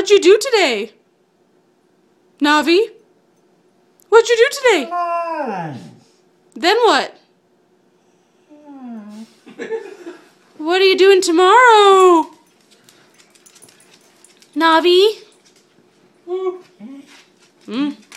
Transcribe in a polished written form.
What'd you do today? Navi? What'd you do today? Then what? What are you doing tomorrow? Navi?